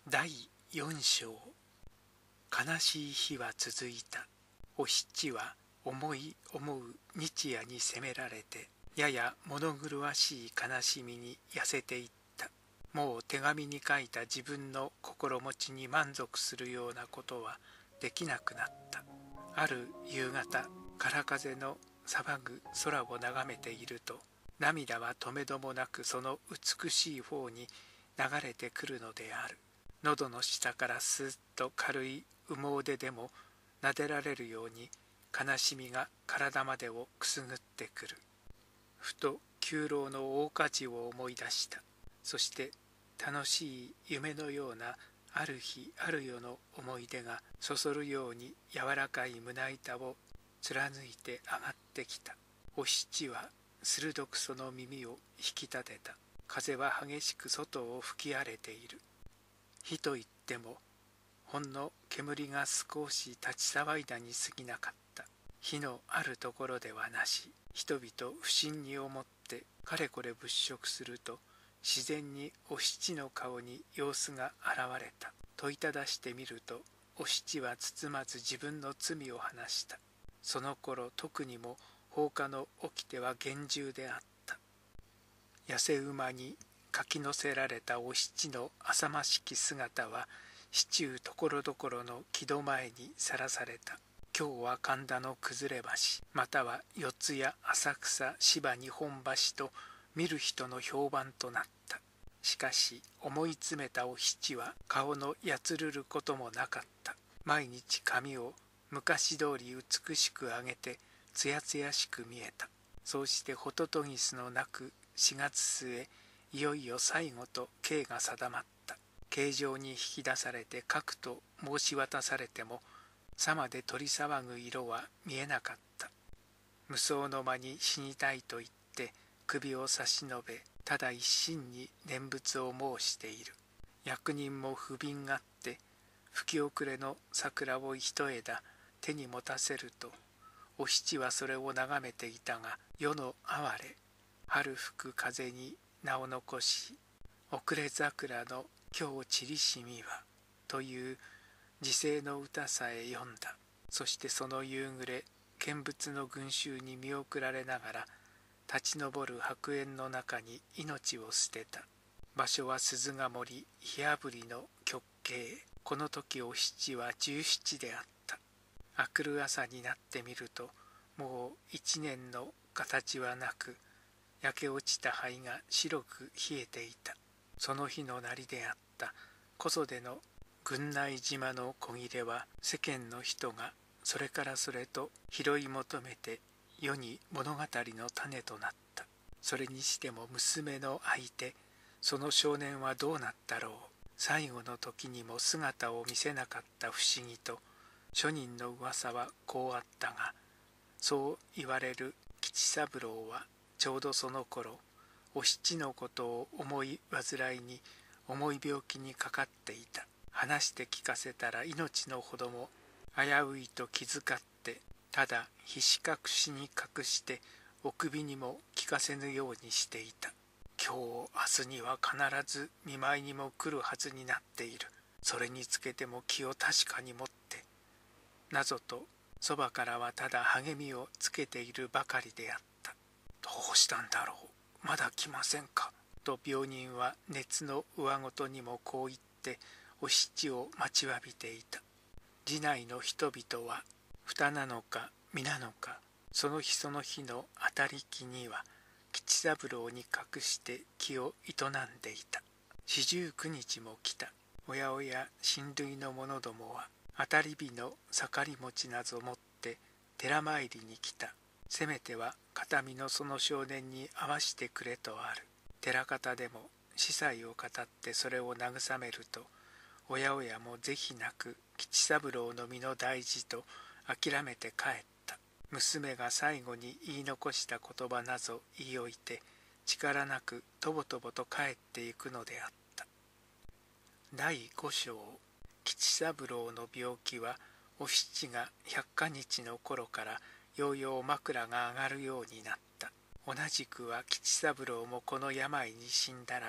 第4章。悲しい日は続いた。お七は思う日夜に責められて、やや物狂わしい悲しみに痩せていった。もう手紙に書いた自分の心持ちに満足するようなことはできなくなった。ある夕方、空風の騒ぐ空を眺めていると、涙はとめどもなくその美しい方に流れてくるのである。喉の下からスーッと軽い羽毛ででも撫でられるように悲しみが体までをくすぐってくる。ふと旧老の大火事を思い出した。そして楽しい夢のようなある日ある夜の思い出がそそるように柔らかい胸板を貫いて上がってきた。お七は鋭くその耳を引き立てた。風は激しく外を吹き荒れている。火といってもほんの煙が少し立ち騒いだに過ぎなかった。火のあるところではなし、人々不審に思ってかれこれ物色すると、自然にお七の顔に様子が現れた。問いただしてみると、お七は包まず自分の罪を話した。その頃特にも放火の掟は厳重であった。痩せ馬に書き乗せられたお七の浅ましき姿は、市中ところどころの木戸前にさらされた。今日は神田の崩れ橋、または四谷、浅草、芝日本橋と見る人の評判となった。しかし思い詰めたお七は顔のやつるることもなかった。毎日髪を昔通り美しく上げてつやつやしく見えた。そうしてホトトギスのなく4月末、いよいよ最後と刑が定まった。刑場に引き出されて書くと申し渡されても、さまで取り騒ぐ色は見えなかった。無双の間に死にたいと言って首を差し伸べ、ただ一心に念仏を申している。役人も不憫があって、吹き遅れの桜を一枝手に持たせると、お七はそれを眺めていたが、夜の哀れ、春吹く風に名を残し、遅れ桜の今日散りしみは、という時世の歌さえ読んだ。そしてその夕暮れ、見物の群衆に見送られながら、立ち上る白煙の中に命を捨てた。場所は鈴ヶ森火あぶりの極刑。この時お七は17であった。明くる朝になってみると、もう一年の形はなく、焼け落ちた灰が白く冷えていた。その日のなりであった小袖の郡内島の小切れは、世間の人がそれからそれと拾い求めて世に物語の種となった。それにしても娘の相手、その少年はどうなったろう。最後の時にも姿を見せなかった不思議と、諸人の噂はこうあったが、そう言われる吉三郎はちょうどその頃、お七のことを思い煩いに重い病気にかかっていた。話して聞かせたら命のほども危ういと気遣って、ただひし隠しに隠してお首にも聞かせぬようにしていた。今日明日には必ず見舞いにも来るはずになっている。それにつけても気を確かに持って、なぞとそばからはただ励みをつけているばかりであった。どうしたんだろう、まだ来ませんか、と病人は熱の上ごとにもこう言ってお七を待ちわびていた。寺内の人々は二なのか皆なのか、その日その日の当たり木には吉三郎に隠して気を営んでいた。49日も来た。おやおや親類の者どもは当たり日の盛り餅なぞ持って寺参りに来た。せめては形見のその少年に会わしてくれとある。寺方でも司祭を語ってそれを慰めると、おやおやも是非なく吉三郎の身の大事と諦めて帰った。娘が最後に言い残した言葉なぞ言い置いて、力なくとぼとぼと帰っていくのであった。第5章。吉三郎の病気はお七が百か日の頃からようよう枕が上がるようになった。同じくは吉三郎もこの病に死んだら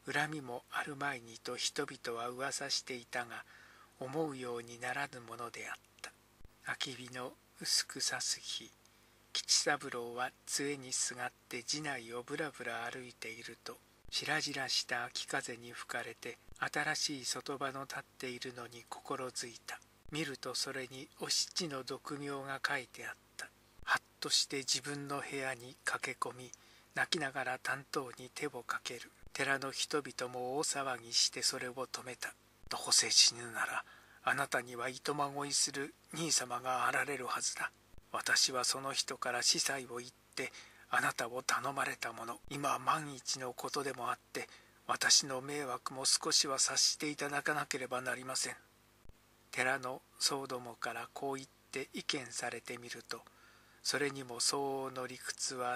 恨みもあるまいにと人々は噂していたが、思うようにならぬものであった。秋日の薄くさす日、吉三郎は杖にすがって寺内をぶらぶら歩いていると、しらじらした秋風に吹かれて新しい外場の立っているのに心づいた。見るとそれにお七の読名が書いてあった。はっとして自分の部屋に駆け込み、泣きながら担当に手をかける。寺の人々も大騒ぎしてそれを止めた。どうせ死ぬなら、あなたにはいとまごいする兄様があられるはずだ。私はその人から司祭を言ってあなたを頼まれたもの。今万一のことでもあって私の迷惑も少しは察していただかなければなりません。寺の僧どもからこう言って意見されてみると、それにも相応の理屈はあって、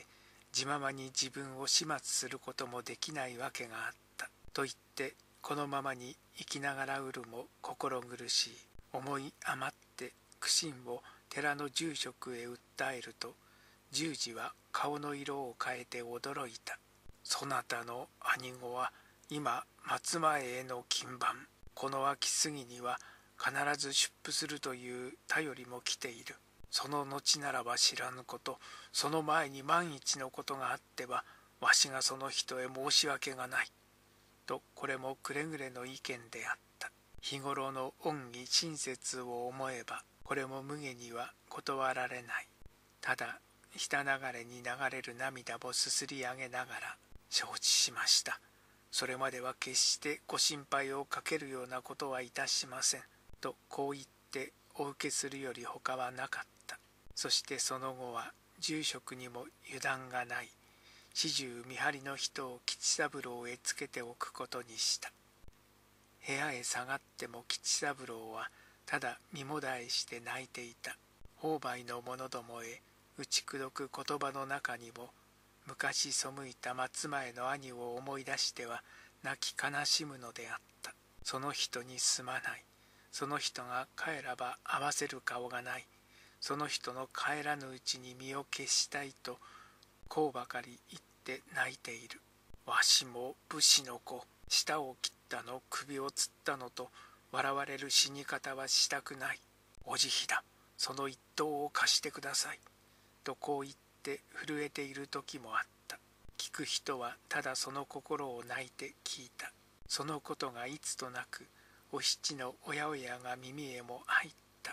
自ままに自分を始末することもできないわけがあったと言って、このままに生きながらうるも心苦しい。思い余って苦心を寺の住職へ訴えると、住持は顔の色を変えて驚いた。そなたの兄御は今松前への勤番、この秋過ぎには必ず出府するという便りも来ている。その後ならば知らぬこと、その前に万一のことがあってはわしがその人へ申し訳がない。とこれもくれぐれの意見であった。日頃の恩義親切を思えばこれも無下には断られない。ただ下流れに流れる涙をすすり上げながら、承知しました。それまでは決してご心配をかけるようなことはいたしません。とこう言ってお受けするより他はなかった。そしてその後は住職にも油断がない。始終見張りの人を吉三郎へつけておくことにした。部屋へ下がっても吉三郎はただ身もだえして泣いていた。朋輩の者どもへ打ち砕く言葉の中にも、昔背いた松前の兄を思い出しては泣き悲しむのであった。その人にすまない。その人が帰らば合わせる顔がない。その人の帰らぬうちに身を消したいと、こうばかり言って泣いている。わしも武士の子、舌を切ったの首をつったのと笑われる死に方はしたくない。お慈悲だ、その一刀を貸してください。とこう言って震えている時もあった。聞く人はただその心を泣いて聞いた。そのことがいつとなくお七の親々が耳へも入った。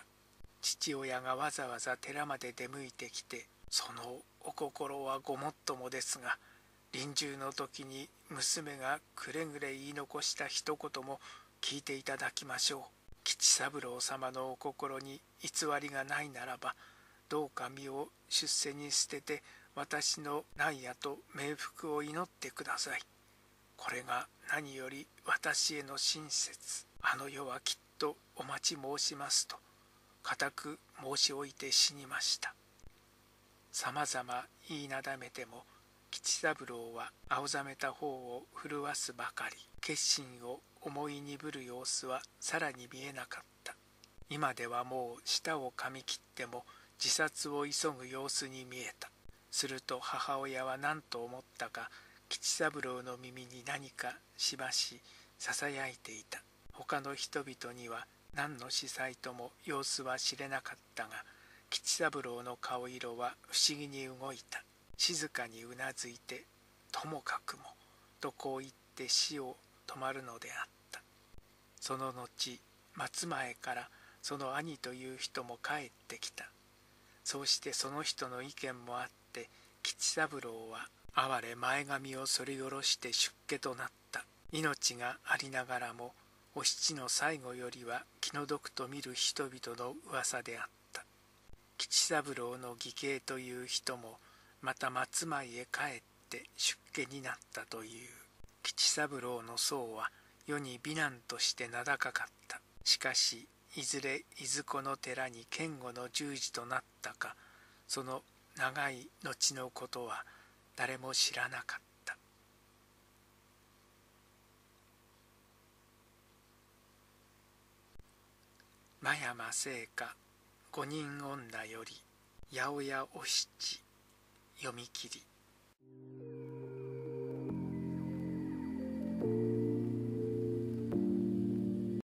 父親がわざわざ寺まで出向いてきて、そのお心はごもっともですが、臨終の時に娘がくれぐれ言い残した一言も聞いていただきましょう。吉三郎様のお心に偽りがないならば、どうか身を出世に捨てて私の内野と冥福を祈ってください。これが何より私への親切。あの世はきっとお待ち申しますと固く申し置いて死にました。さまざま言いなだめても吉三郎は青ざめた方を震わすばかり。決心を思い鈍る様子はさらに見えなかった。今ではもう舌を噛み切っても自殺を急ぐ様子に見えた。すると母親は何と思ったか、吉三郎の耳に何かしばしささやいていた。他の人々には何の司祭とも様子は知れなかったが、吉三郎の顔色は不思議に動いた。静かにうなずいて、ともかくもとこう言って死を止まるのであった。その後、松前からその兄という人も帰ってきた。そうしてその人の意見もあって、吉三郎は哀れ前髪を剃り下ろして出家となった。命がありながらもお七の最後よりは気の毒と見る人々の噂であった。吉三郎の義兄という人もまた松前へ帰って出家になったという。吉三郎の僧は世に美男として名高かった。しかしいずれいずこの寺に堅固の住持となったか、その長い後のことは誰も知らなかった。真山聖歌五人女より八百屋お七読み切り。